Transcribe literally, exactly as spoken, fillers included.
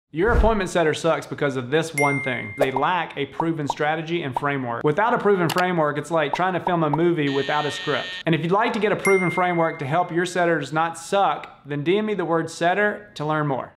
Your appointment setter sucks because of this one thing. They lack a proven strategy and framework. Without a proven framework, it's like trying to film a movie without a script. And if you'd like to get a proven framework to help your setters not suck, then D M me the word setter to learn more.